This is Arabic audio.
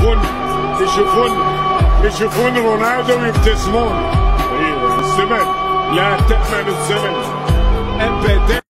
يشوفون رونالدو ويبتسمون. ايوه الزمن لا تأمن الزمن ابدا.